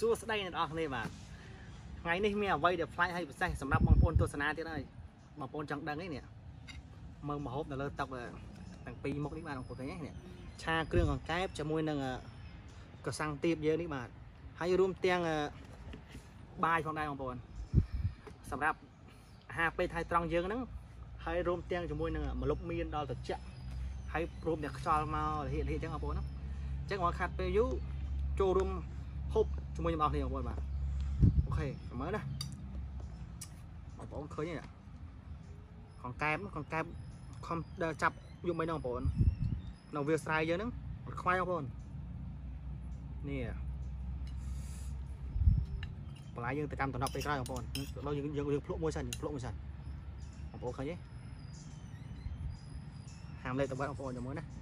xua đây là này mà ngày nay mẹ vay để fly hay say sắm đắp bằng pôn tôi sana thế này bằng pôn trắng đăng ấy nè mơ mà hộp là lơ tóc là thằng pi mốc đi mà đồng cái nè cha kêu còn cái cho môi nâng cờ sang tiệp giờ đi mà hay room tiếng bài phong đây bằng pôn sắm đắp HP thay trăng dương nó hay room tiếng cho môi nâng mà lúc miên đo thật chậm hay room để cho mà hiện chẳng bằng pôn nó chắc mà khát pe dú cho room hộp cho môi bao nhiêu bằng pôn mà ok mới đây bỏ khơi như vậy còn kem không chập dùng mấy đồng bồn nào việc sai chứ nó khoai không bồn nè lại dương từ cam tuần họcไปใกล้ของbồnเรายังพลุมวยสันของbồn khơi nhé hàm lên tầm bátของbồn cho mới này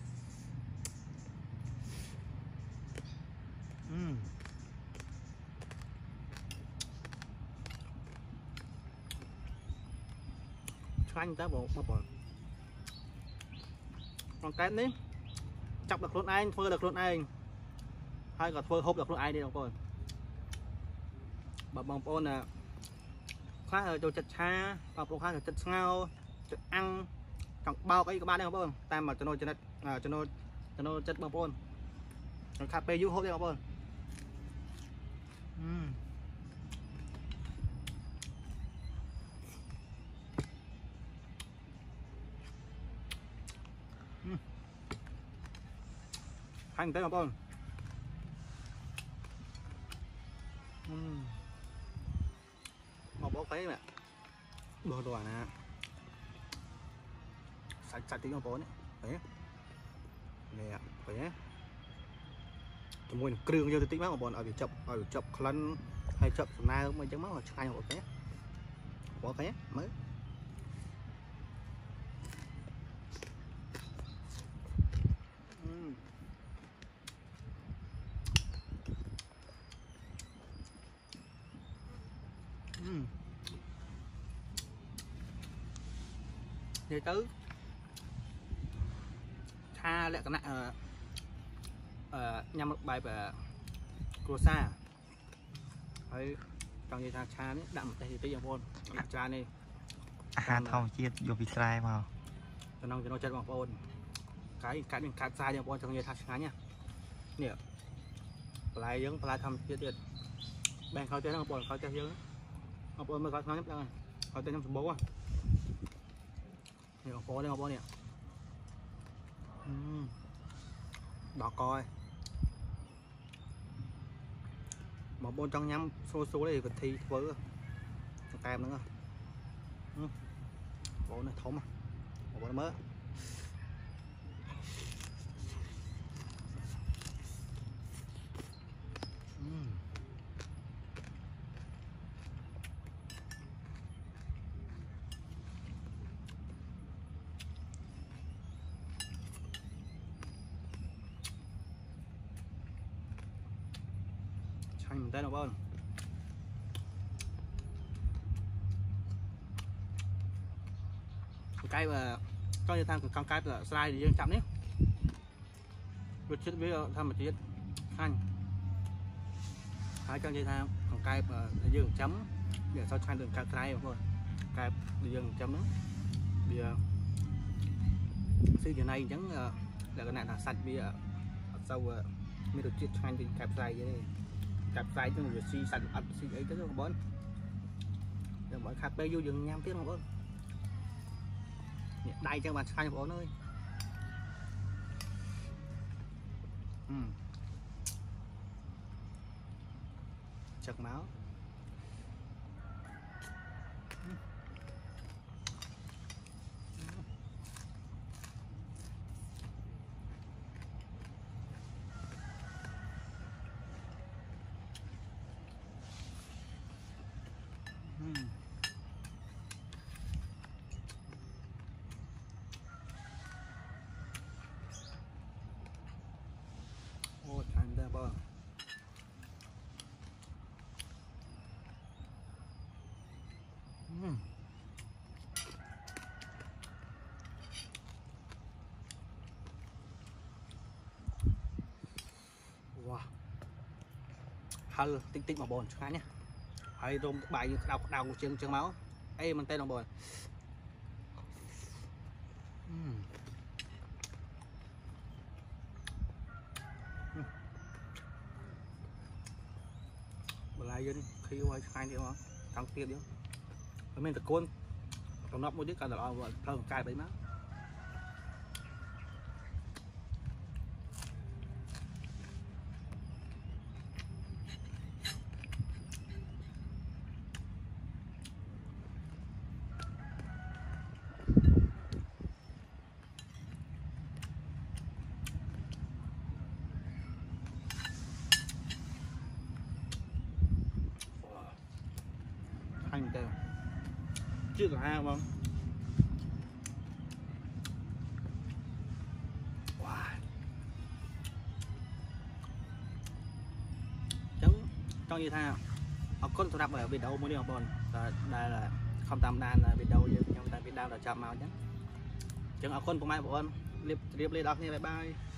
anh ta bộ còn cái đấy chọc được luôn anh phơi được luôn anh hay còn phơi hộp được luôn anh đi đồng bồn bằng bồn là khác ở chỗ chật cha và bộ khác là chật ngao chật ăn trong bao cái các bạn đây không bồn tam mà cho nó chật bằng bồn cà phê du hộp đây không bồn hành tới không con một bó cái mẹ đồ đồ nè sạch tí con bó này đấy nè phải chúng mình kêu cho tí mắt một bọn ở chập lăn hay chập na mới chẳng mất là hai một cái bó cái mới về tới tha lại cái này nhằm một bài về croissant ấy trong như tha đấy đậm tay tí bằng cha này hàng thong chiết vô bị sai mà cho nó chân bằng phôn cái mình cắt sai bằng phôn trong như tha nhá nè lại giống lại thầm chiết tiền bèn khâu chơi bằng phôn khâu chơi giống bằng phôn mới có nói rồi khâu chơi trong bố à nhiều phố đây một nè đỏ coi một bôn trong nhắm số này còn thi với kem nữa bố nó thốn mà một bố nó mới mình tên là bơn cái mà cho như thằng con cái là slide thì dương chậm đấy vượt chết bây giờ thằng mà chết khanh hai con dây thang còn cái mà dương chấm để sao khanh đường cái thôi cái dương chấm đó bây giờ xưa giờ này chẳng là cái này là sạch bây giờ sau mới được chết khanh thì cạp dài vậy cặp tay cho người xì sạch ăn xì ấy tới không bón rồi mọi cà phê vô rừng nhám tiếng không bón đây cho bạn sai bón ơi chật máu ô thành ra bơ wow hờ tinh tinh mà bồn cho nhé hay rôm bài đào chân máu ấy mình tên đồng bồn lại dân khi quay hai điều thằng tiền điếu mình tập côn còn nó một đứa cả là thằng cài đấy má hành kêu chưa cả hai không wow. Chẳng trong như thế học con tôi đạp ở Việt đâu mới đi học bồn đây là không tầm đàn là Việt đâu nhưng tại Việt Nam là chậm màu chứ chẳng học con của mai bọn liệp liệp lên đọc như bye bye